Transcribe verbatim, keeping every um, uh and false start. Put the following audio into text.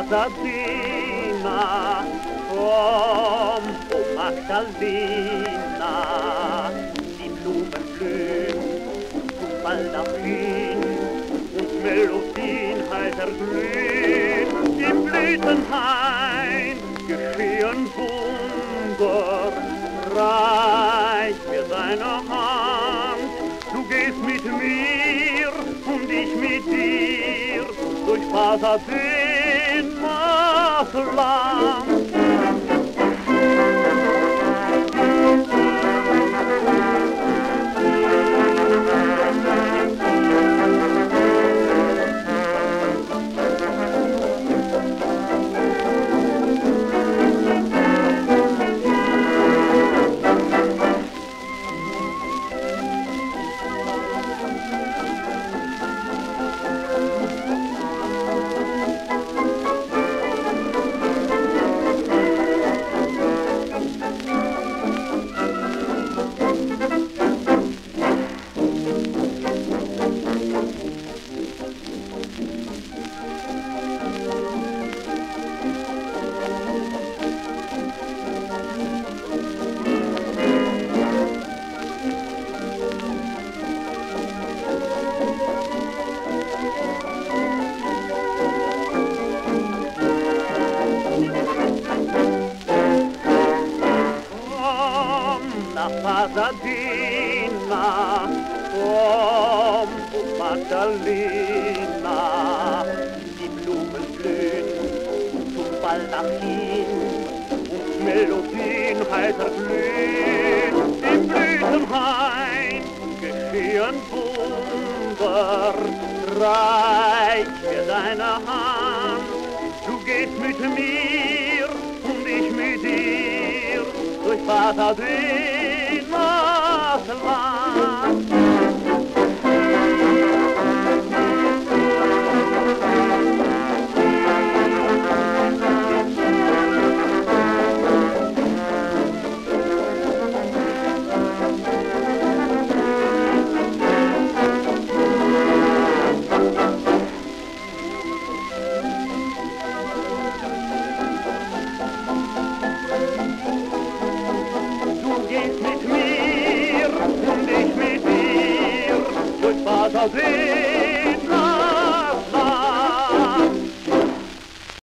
Pasadena, komm, oh Magdalena, die Blumen blühen und Baldachin und Melodien heiter glühen. Im Blütenhain geschehen Wunder, reich mir deine Hand, du gehst mit mir und ich mit dir durch Pasadenas Land. Nach Pasadena, komm, oh Magdalena, die Blumen blühen zum Baldachin und Melodien heiter glühen. Im Blütenhain geschehen Wunder, reich mir deine Hand, du gehst mit mir und ich mit dir durch Pasadenas Land. Pasadena.